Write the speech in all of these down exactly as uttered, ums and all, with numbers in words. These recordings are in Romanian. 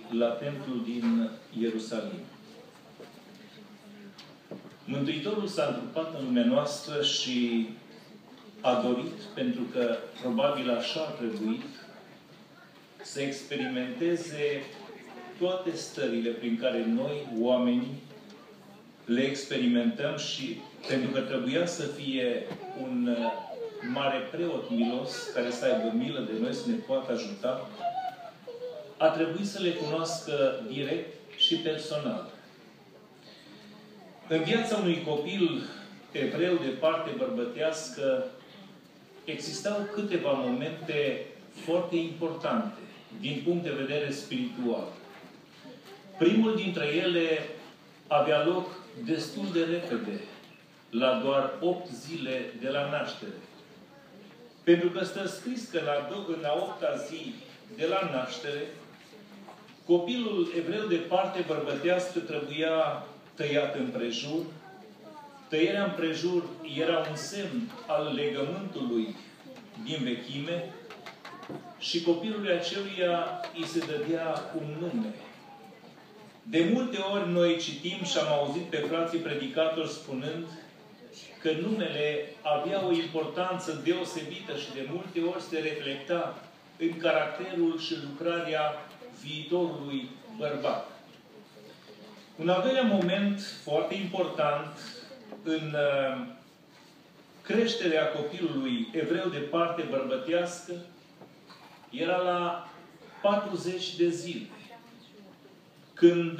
la templul din Ierusalim. Mântuitorul s-a întrupat în lumea noastră și a dorit, pentru că probabil așa a trebuit, să experimenteze toate stările prin care noi, oamenii, le experimentăm și pentru că trebuia să fie un mare preot milos care să aibă milă de noi, să ne poată ajuta, a trebuit să le cunoască direct și personal. În viața unui copil evreu de parte bărbătească existau câteva momente foarte importante din punct de vedere spiritual. Primul dintre ele avea loc destul de repede, la doar opt zile de la naștere. Pentru că stă scris că în a opta zi de la naștere, copilul evreu de parte bărbătească trebuia tăiat împrejur. Tăierea împrejur era un semn al legământului din vechime și copilului aceluia îi se dădea un nume. De multe ori noi citim și am auzit pe frații predicatori spunând că numele avea o importanță deosebită și de multe ori se reflecta în caracterul și lucrarea viitorului bărbat. Un al doilea moment foarte important în creșterea copilului evreu de parte bărbătească era la patruzeci de zile, când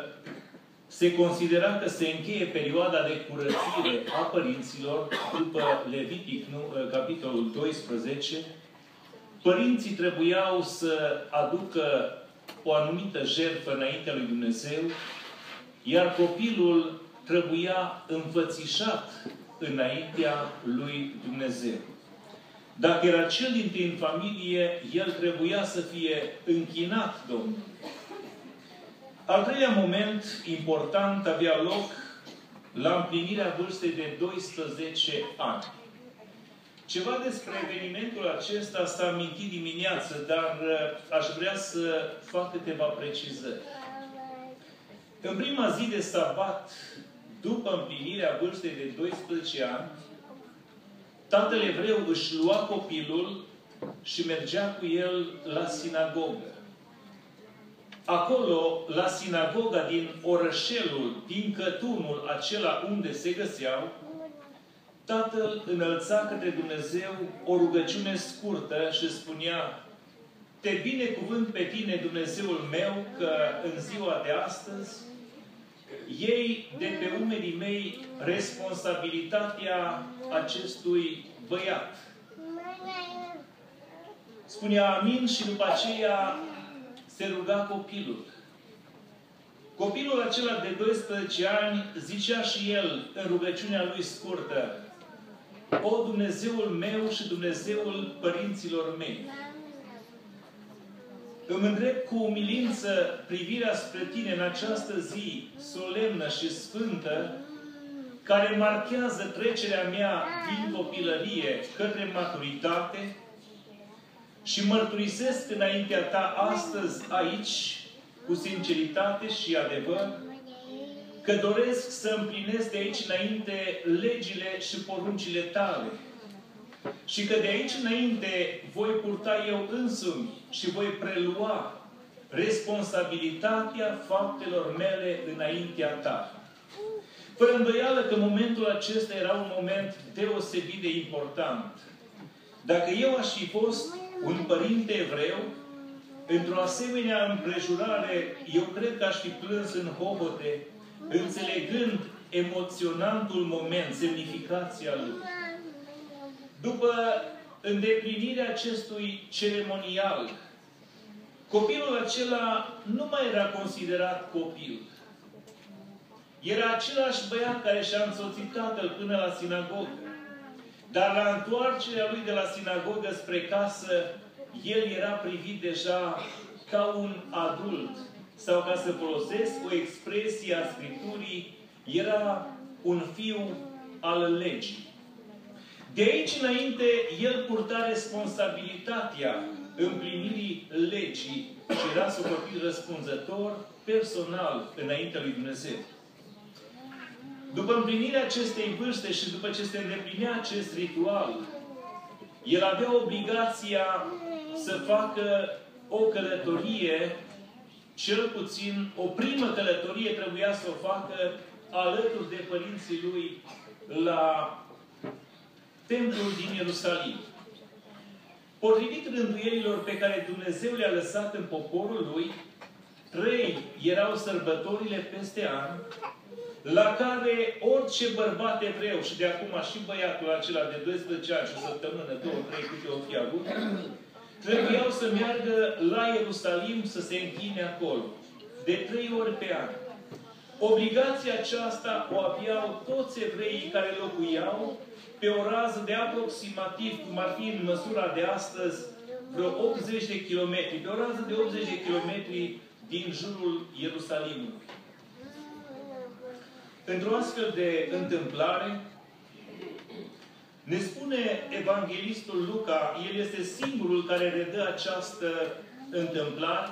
se considera că se încheie perioada de curățire a părinților, după Levitic, nu, capitolul doisprezece, părinții trebuiau să aducă o anumită jertfă înaintea lui Dumnezeu, iar copilul trebuia înfățișat înaintea lui Dumnezeu. Dacă era cel dintâi în familie, el trebuia să fie închinat Domnului. Al treilea moment important avea loc la împlinirea vârstei de doisprezece ani. Ceva despre evenimentul acesta s-a amintit dimineață, dar aș vrea să fac câteva precizări. În prima zi de sabat, după împlinirea vârstei de doisprezece ani, tatăl evreu își lua copilul și mergea cu el la sinagogă. Acolo, la sinagoga din orășelul, din cătunul acela unde se găseau, tatăl înălța către Dumnezeu o rugăciune scurtă și spunea: Te binecuvânt pe tine, Dumnezeul meu, că în ziua de astăzi iei de pe umerii mei responsabilitatea acestui băiat. Spunea amin și după aceea se ruga copilul. Copilul acela de doisprezece ani zicea și el în rugăciunea lui scurtă: O, Dumnezeul meu și Dumnezeul părinților mei, îmi îndrept cu umilință privirea spre tine în această zi solemnă și sfântă, care marchează trecerea mea din copilărie către maturitate, și mărturisesc înaintea ta astăzi aici, cu sinceritate și adevăr, că doresc să împlinesc de aici înainte legile și poruncile tale. Și că de aici înainte voi purta eu însumi și voi prelua responsabilitatea faptelor mele înaintea ta. Fără îndoială că momentul acesta era un moment deosebit de important. Dacă eu aș fi fost un părinte evreu, într-o asemenea împrejurare, eu cred că aș fi plâns în hohote, înțelegând emoționantul moment, semnificația lui. După îndeplinirea acestui ceremonial, copilul acela nu mai era considerat copil. Era același băiat care și-a însoțit tatăl până la sinagogă. Dar la întoarcerea lui de la sinagogă spre casă, el era privit deja ca un adult. Sau, ca să folosesc o expresie a Scripturii, era un fiu al legii. De aici înainte, el purta responsabilitatea împlinirii legii și era socotit răspunzător personal înaintea lui Dumnezeu. După împlinirea acestei vârste și după ce se îndeplinea acest ritual, el avea obligația să facă o călătorie, cel puțin o primă călătorie trebuia să o facă alături de părinții lui la templul din Ierusalim. Potrivit rânduielilor pe care Dumnezeu le-a lăsat în poporul lui, trei erau sărbătorile peste an, la care orice bărbat evreu, și de acum și băiatul acela de doisprezece ani și o săptămână, două, trei, câte o fi avut, trebuiau să meargă la Ierusalim să se închine acolo. De trei ori pe an. Obligația aceasta o aveau toți evreii care locuiau pe o rază de aproximativ, cum ar fi în măsura de astăzi, vreo optzeci de kilometri. Pe o rază de optzeci de kilometri din jurul Ierusalimului. Într-o astfel de întâmplare, ne spune evanghelistul Luca, el este singurul care redă această întâmplare.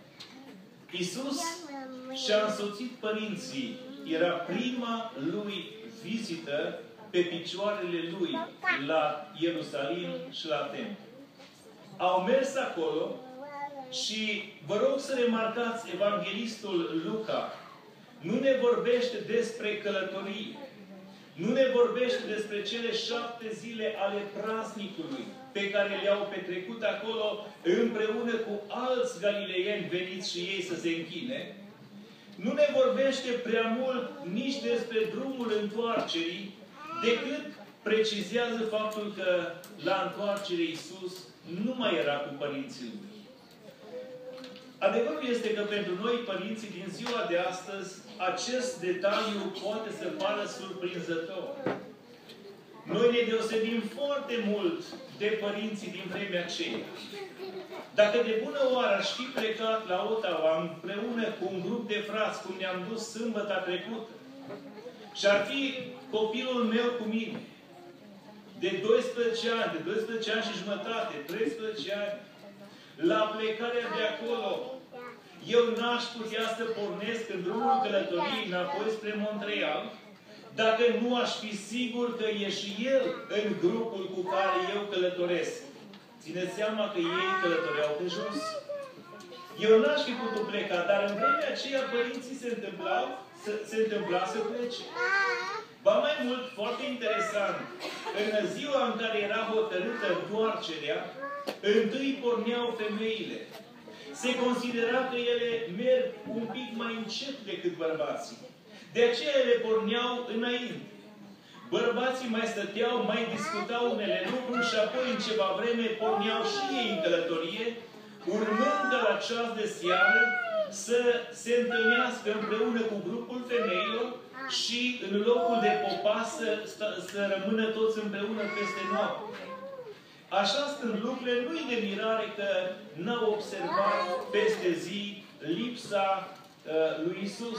Iisus și-a însoțit părinții. Era prima lui vizită pe picioarele lui la Ierusalim și la templu. Au mers acolo și vă rog să remarcați, evanghelistul Luca nu ne vorbește despre călătorie. Nu ne vorbește despre cele șapte zile ale praznicului pe care le-au petrecut acolo împreună cu alți galileieni veniți și ei să se închine. Nu ne vorbește prea mult nici despre drumul întoarcerii, decât precizează faptul că la întoarcere Iisus nu mai era cu părinții lui. Adevărul este că pentru noi, părinții din ziua de astăzi, acest detaliu poate să pară surprinzător. Noi ne deosebim foarte mult de părinții din vremea aceea. Dacă de bună oară aș fi plecat la Ottawa împreună cu un grup de frați, cum ne-am dus sâmbătă trecută, și ar fi copilul meu cu mine, de doisprezece ani, de doisprezece ani și jumătate, treisprezece ani, la plecarea de acolo, eu n-aș putea să pornesc în drumul călătoriei înapoi spre Montreal, dacă nu aș fi sigur că e și el în grupul cu care eu călătoresc. Țineți seama că ei călătoreau pe jos. Eu n-aș fi putut pleca, dar în vremea aceea părinții se întâmplau, să, se întâmpla să plece. Ba mai mult, foarte interesant, în ziua în care era hotărâtă întoarcerea, întâi porneau femeile. Se considera că ele merg un pic mai încet decât bărbații. De aceea ele porneau înainte. Bărbații mai stăteau, mai discutau unele lucruri și apoi în ceva vreme porneau și ei în călătorie, urmând ca la ceas de seară să se întâlnească împreună cu grupul femeilor și în locul de popas să, să rămână toți împreună peste noapte. Așa stând lucrurile, nu-i de mirare că n-au observat peste zi lipsa uh, lui Isus.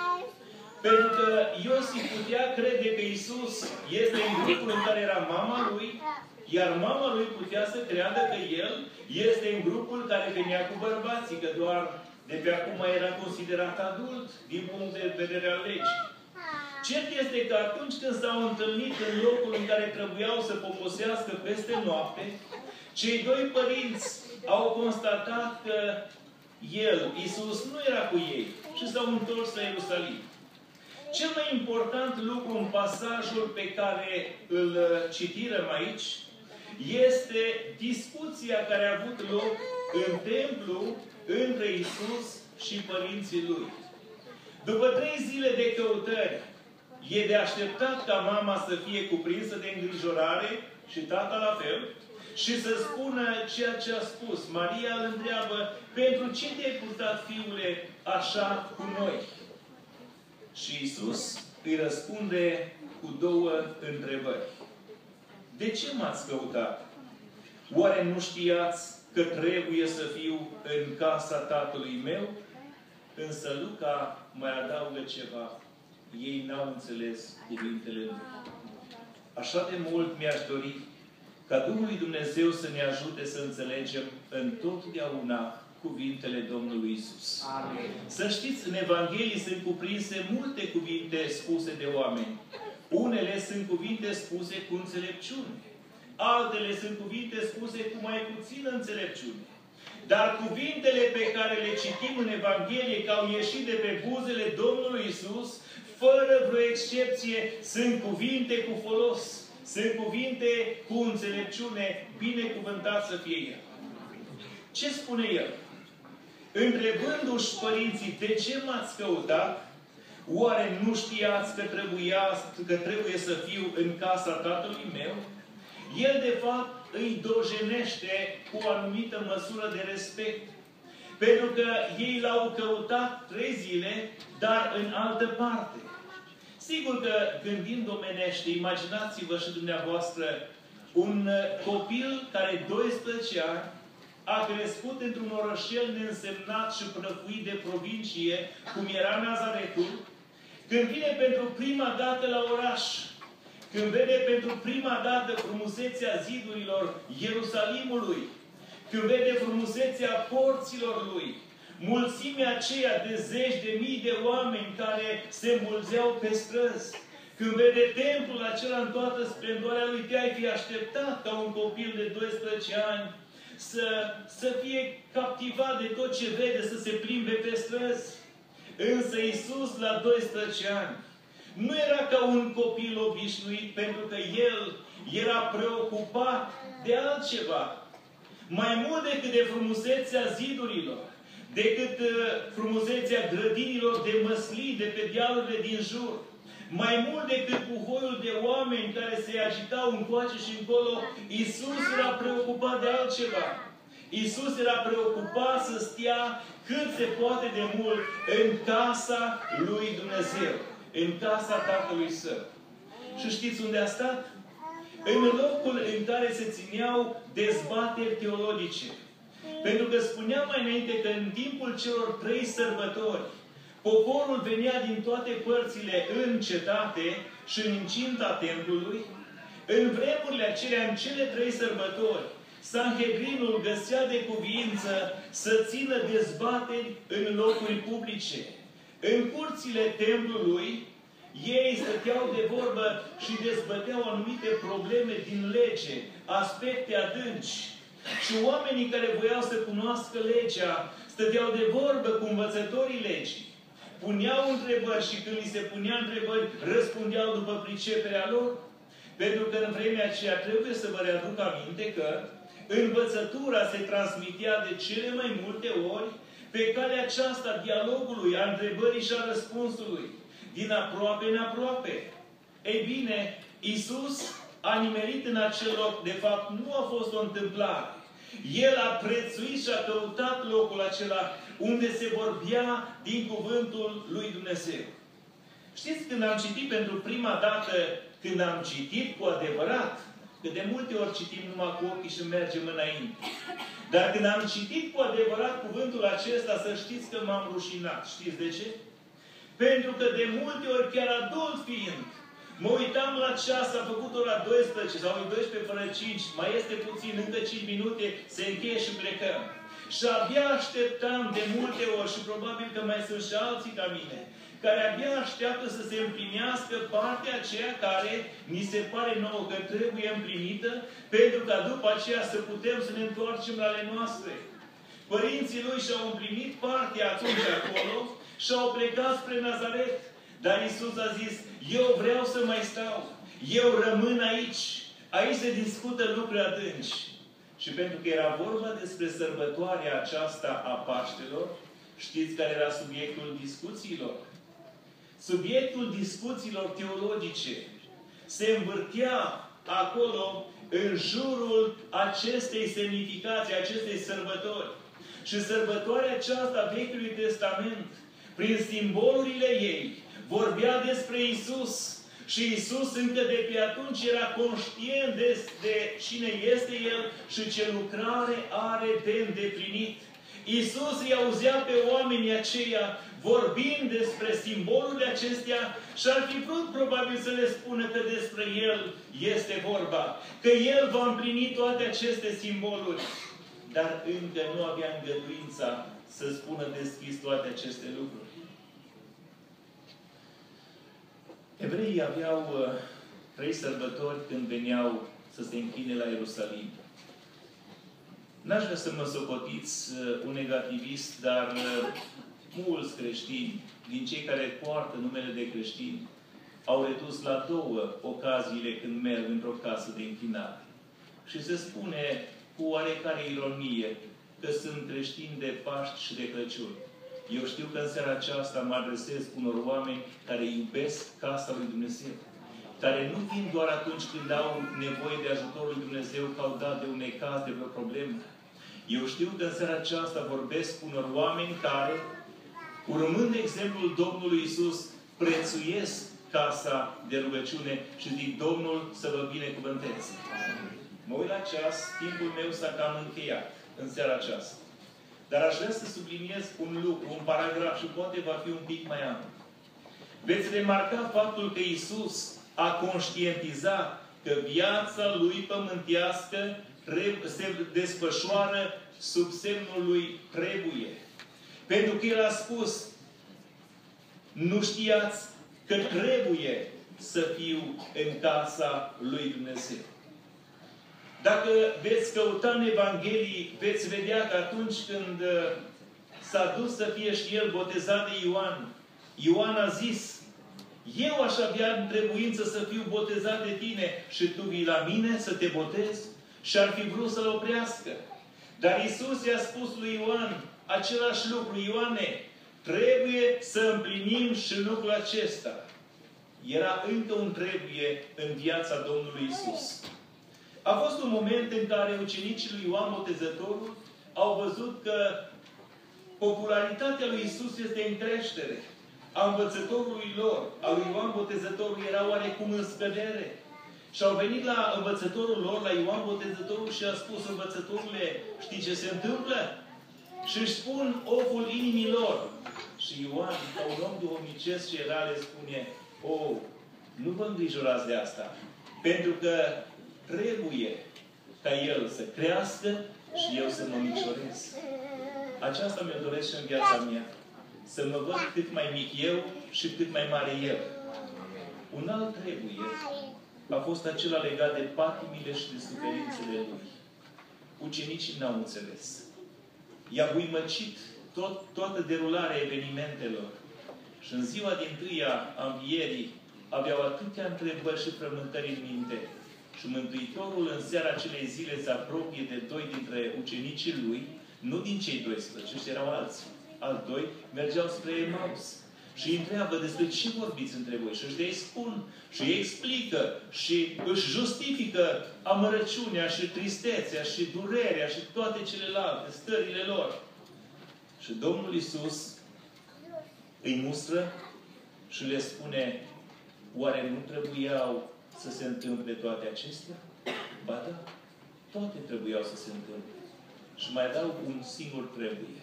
Pentru că Iosif putea crede că Isus este în grupul în care era mama lui, iar mama lui putea să creadă că El este în grupul care venea cu bărbații, că doar de pe acum era considerat adult din punct de vedere al legii. Cert este că atunci când s-au întâlnit în locul în care trebuiau să poposească peste noapte, cei doi părinți au constatat că El, Iisus, nu era cu ei și s-au întors la Ierusalim. Cel mai important lucru în pasajul pe care îl citirăm aici este discuția care a avut loc în templu între Iisus și părinții Lui. După trei zile de căutări, e de așteptat ca mama să fie cuprinsă de îngrijorare și tata la fel și să spună ceea ce a spus. Maria îl întreabă, pentru ce te-ai purtat, fiule, așa cu noi? Și Iisus îi răspunde cu două întrebări. De ce m-ați căutat? Oare nu știați că trebuie să fiu în casa tatălui meu? Însă Luca mai adaugă ceva. Ei n-au înțeles cuvintele lui. Așa de mult mi-aș dori ca Duhul lui Dumnezeu să ne ajute să înțelegem întotdeauna cuvintele Domnului Iisus. Amin. Să știți, în Evanghelie sunt cuprinse multe cuvinte spuse de oameni. Unele sunt cuvinte spuse cu înțelepciune. Altele sunt cuvinte spuse cu mai puțină înțelepciune. Dar cuvintele pe care le citim în Evanghelie, că au ieșit de pe buzele Domnului Iisus, fără vreo excepție, sunt cuvinte cu folos. Sunt cuvinte cu înțelepciune, binecuvântat să fie El. Ce spune El? Întrebându-și părinții, de ce m-ați căutat? Oare nu știați că, trebuia, că trebuie să fiu în casa Tatălui meu? El, de fapt, îi dojenește cu o anumită măsură de respect. Pentru că ei l-au căutat trei zile, dar în altă parte. Sigur că, gândind omenește, imaginați-vă și dumneavoastră un copil care doisprezece ani a crescut într-un orășel neînsemnat și prăfuit de provincie, cum era Nazaretul, când vine pentru prima dată la oraș, când vede pentru prima dată frumusețea zidurilor Ierusalimului, când vede frumusețea porților lui, mulțimea aceea de zeci de mii de oameni care se mulzeau pe străzi, când vede templul acela în toată splendoarea lui, te-ai fi așteptat ca un copil de doisprezece ani să, să fie captivat de tot ce vede, să se plimbe pe străzi. Însă Iisus, la doisprezece ani, nu era ca un copil obișnuit, pentru că El era preocupat de altceva. Mai mult decât de frumusețea zidurilor, decât uh, frumusețea grădinilor de măslin de pe dealurile din jur, mai mult decât puhoiul de oameni care se agitau încoace și încolo, Iisus era preocupat de altceva. Iisus era preocupat să stea cât se poate de mult în casa lui Dumnezeu, în casa Tatălui Său. Și știți unde a stat? În locul în care se țineau dezbateri teologice. Pentru că spuneam mai înainte că în timpul celor trei sărbători, poporul venea din toate părțile în cetate și în incinta templului. În vremurile acelea, în cele trei sărbători, Sanhedrinul găsea de cuviință să țină dezbateri în locuri publice. În curțile templului, ei stăteau de vorbă și dezbăteau anumite probleme din lege, aspecte adânci. Și oamenii care voiau să cunoască legea, stăteau de vorbă cu învățătorii legii. Puneau întrebări și când li se punea întrebări, răspundeau după priceperea lor. Pentru că în vremea aceea trebuie să vă readuc aminte că învățătura se transmitea de cele mai multe ori pe calea aceasta dialogului, a întrebării și a răspunsului. Din aproape în aproape. Ei bine, Iisus a nimerit în acel loc. De fapt, nu a fost o întâmplare. El a prețuit și a căutat locul acela unde se vorbea din cuvântul lui Dumnezeu. Știți, când am citit pentru prima dată, când am citit cu adevărat, că de multe ori citim numai cu ochii și mergem înainte. Dar când am citit cu adevărat cuvântul acesta, să știți că m-am rușinat. Știți de ce? Pentru că de multe ori, chiar adult fiind, mă uitam la ceas, a făcut ora douăsprezece sau doisprezece fără cinci, mai este puțin, încă cinci minute, se încheie și plecăm. Și abia așteptam de multe ori, și probabil că mai sunt și alții ca mine, care abia așteaptă să se împlinească partea aceea care ni se pare nouă că trebuie împlinită, pentru ca după aceea să putem să ne întoarcem la ale noastre. Părinții lui și-au împlinit partea atunci acolo și au plecat spre Nazaret. Dar Iisus a zis, eu vreau să mai stau. Eu rămân aici. Aici se discută lucruri adânci. Și pentru că era vorba despre sărbătoarea aceasta a Paștelor, știți care era subiectul discuțiilor? Subiectul discuțiilor teologice se învârtea acolo în jurul acestei semnificații, acestei sărbători. Și sărbătoarea aceasta a Vechiului Testament, prin simbolurile ei, vorbea despre Iisus. Și Iisus încă de pe atunci era conștient de, de cine este El și ce lucrare are de îndeplinit. Iisus îi auzea pe oamenii aceia vorbind despre simbolurile acestea și ar fi vrut probabil să le spună că despre El este vorba. Că El va împlini toate aceste simboluri. dar încă nu avea îngăduința să spună deschis toate aceste lucruri. Evreii aveau uh, trei sărbători când veneau să se închine la Ierusalim. N-aș vrea să mă socotiți uh, un negativist, dar uh, mulți creștini, din cei care poartă numele de creștini, au redus la două ocaziile când merg într-o casă de închinare. Și se spune cu oarecare ironie că sunt creștini de Paști și de Crăciun. Eu știu că în seara aceasta mă adresez unor oameni care iubesc casa lui Dumnezeu, care nu vin doar atunci când au nevoie de ajutorul lui Dumnezeu, că au dat de un necaz, de vreo problemă. Eu știu că în seara aceasta vorbesc cu unor oameni care, urmând exemplul Domnului Iisus, prețuiesc casa de rugăciune și zic, Domnul să vă binecuvânteze. Mă uit la ceas, timpul meu s-a cam încheiat în seara aceasta. Dar aș vrea să subliniez un lucru, un paragraf și poate va fi un pic mai amplu. Veți remarca faptul că Iisus a conștientizat că viața lui pământească se desfășoară sub semnul lui trebuie. Pentru că El a spus, nu știați că trebuie să fiu în casa lui Dumnezeu. Dacă veți căuta în Evanghelii, veți vedea că atunci când s-a dus să fie și el botezat de Ioan, Ioan a zis, eu aș avea trebuință să fiu botezat de tine și tu vii la mine să te botezi? Și ar fi vrut să-l oprească. Dar Iisus i-a spus lui Ioan același lucru. Ioane, trebuie să împlinim și lucrul acesta. Era încă un trebuie în viața Domnului Iisus. A fost un moment în care ucenicii lui Ioan Botezătorul au văzut că popularitatea lui Iisus este în creștere. A învățătorului lor, a lui Ioan Botezătorul, era oarecum în scădere. Și au venit la învățătorul lor, la Ioan Botezătorul, și a spus, învățătorule, știi ce se întâmplă? Și își spun oful inimii lor. Și Ioan, ca un om duhovnicesc și era, le spune, o, nu vă îngrijorați de asta. Pentru că trebuie ca el să crească și eu să mă micșorez. Aceasta mi-o doresc și în viața mea. Să mă văd cât mai mic eu și cât mai mare el. Un alt trebuie a fost acela legat de patimile și de suferințele lui. Ucenicii n-au înțeles. I-a buimăcit tot, toată derularea evenimentelor. Și în ziua din tâia a învierii aveau atâtea întrebări și frământări în minte. Și Mântuitorul în seara acelei zile se apropie de doi dintre ucenicii lui, nu din cei doisprezece, ci erau alții. Alți doi mergeau spre Emaus. Și îi întreabă despre ce vorbiți între voi. Și își spun, și îi explică, și își justifică amărăciunea și tristețea și durerea și toate celelalte, stările lor. Și Domnul Iisus îi mustră și le spune, oare nu trebuiau să se întâmple toate acestea? Ba da, toate trebuiau să se întâmple. Și mai dau un singur trebuie.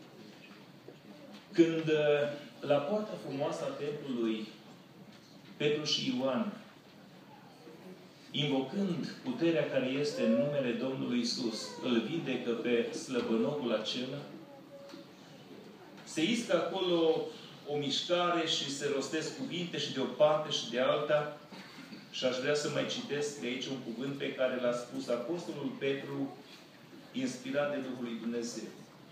Când la poarta frumoasă a templului, Petru și Ioan, invocând puterea care este în numele Domnului Iisus, îl vindecă pe slăbănogul acela, se iscă acolo o mișcare și se rostesc cuvinte și de o parte și de alta. Și aș vrea să mai citesc de aici un cuvânt pe care l-a spus Apostolul Petru, inspirat de Duhul lui Dumnezeu.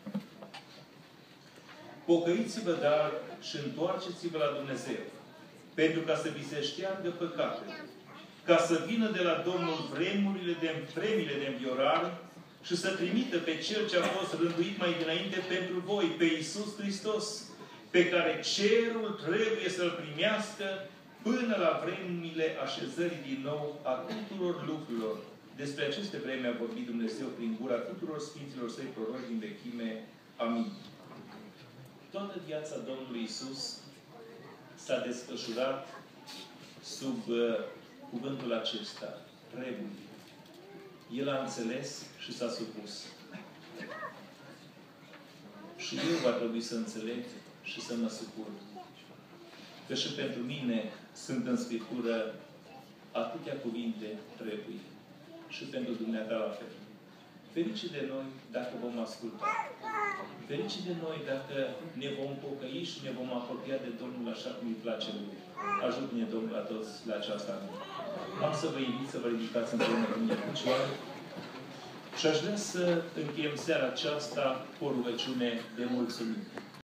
Pocăiți-vă, dar, și întoarceți-vă la Dumnezeu, pentru ca să vi se șteargă păcatele, ca să vină de la Domnul vremurile de, vremile de înviorare și să trimită pe Cel ce a fost rânduit mai dinainte pentru voi, pe Iisus Hristos, pe care cerul trebuie să-L primească până la vremurile așezării din nou a tuturor lucrurilor. Despre aceste vreme a vorbit Dumnezeu prin gura tuturor Sfinților Săi proroci din vechime. Amin. Toată viața Domnului Iisus s-a desfășurat sub uh, cuvântul acesta. Trebuie. El a înțeles și s-a supus. Și eu va trebui să înțeleg și să mă supun. Că și pentru mine sunt în Scriptură atâtea cuvinte trebuie. Și pentru dumneata la fel. Ferice de noi dacă vom asculta. Ferice de noi dacă ne vom pocăi și ne vom apropia de Domnul așa cum îi place Lui. Ajută-ne, Domnul, la toți la aceasta. Am să vă invit să vă ridicați împreună cu mine picioare. Și aș vrea să încheiem seara aceasta cu o rugăciune de mulțumire.